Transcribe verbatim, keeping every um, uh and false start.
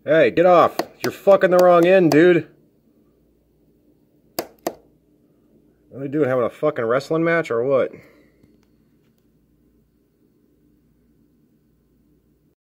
Hey, get off. You're fucking the wrong end, dude. What are they doing, having a fucking wrestling match or what?